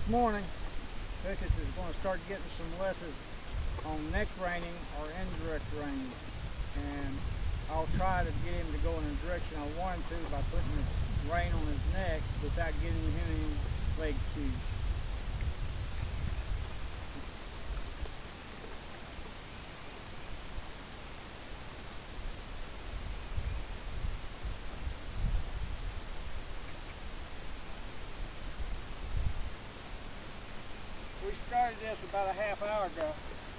morning, Pickett is going to start getting some lessons on neck reining or indirect reining, and I'll try to get him to go in the direction I want him to by putting the rein on his neck without giving him any leg cues. We started this about a half hour ago.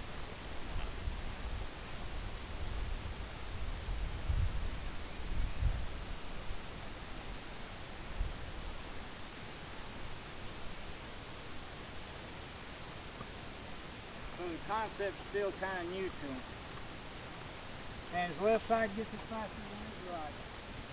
So the concept's still kind of new to him. And his left side gets as fast as his right.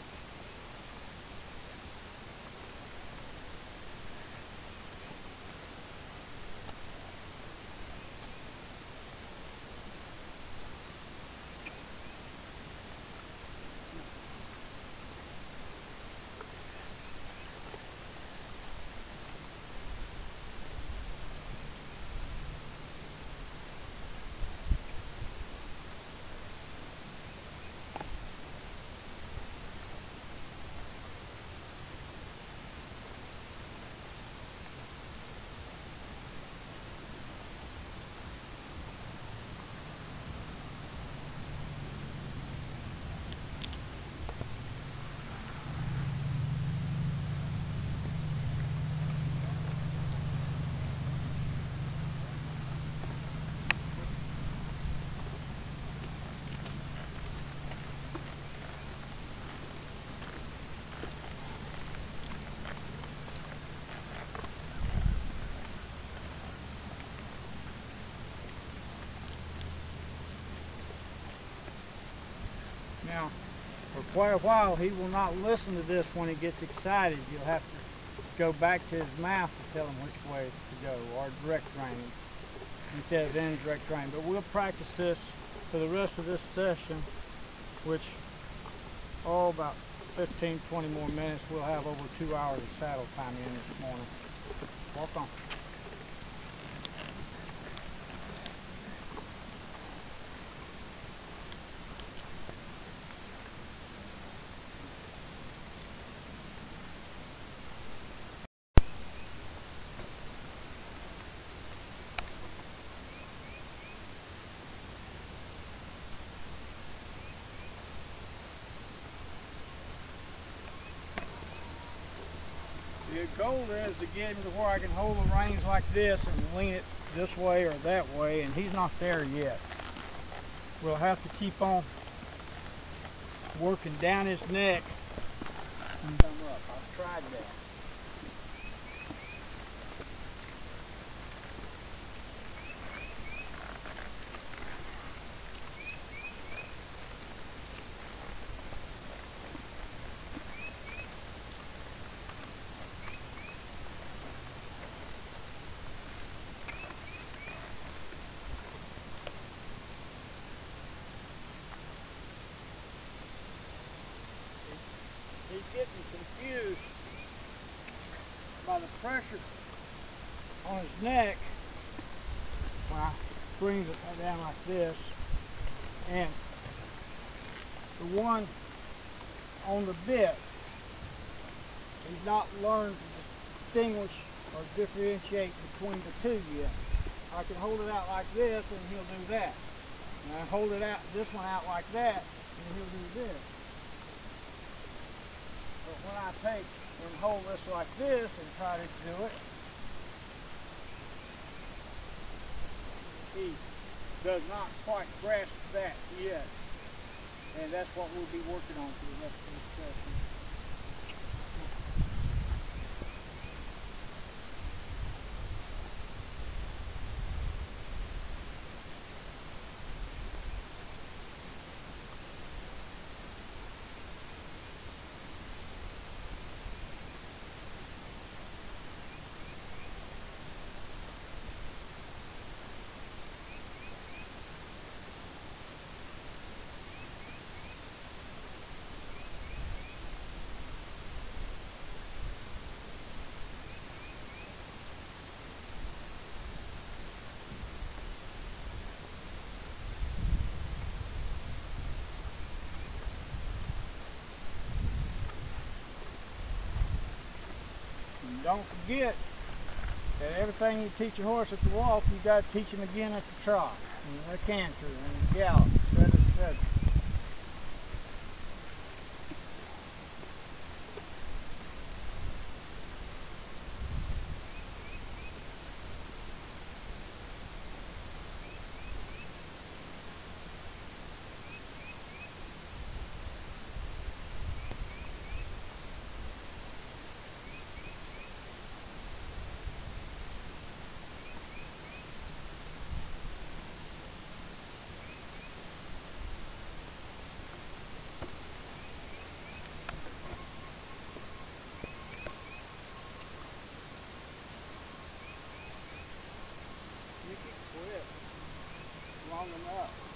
Now, for quite a while, he will not listen to this when he gets excited. You'll have to go back to his mouth to tell him which way to go, or direct reining instead of indirect reining. But we'll practice this for the rest of this session, which, about 15-20 more minutes. We'll have over 2 hours of saddle time in this morning. Walk on. The goal is to get him to where I can hold the reins like this and lean it this way or that way, and he's not there yet. We'll have to keep on working down his neck and come up. I've tried that. He's getting confused by the pressure on his neck when I bring it down like this, and the one on the bit. He's not learned to distinguish or differentiate between the two yet. I can hold it out like this and he'll do that. And I hold it out, this one out like that, and he'll do this. But when I take and hold this like this and try to do it, he does not quite grasp that yet. And that's what we'll be working on for the rest of this session. And don't forget that everything you teach your horse at the walk, you got to teach him again at the trot, and the canter, and the gallop, etc., etc. You can quit long enough.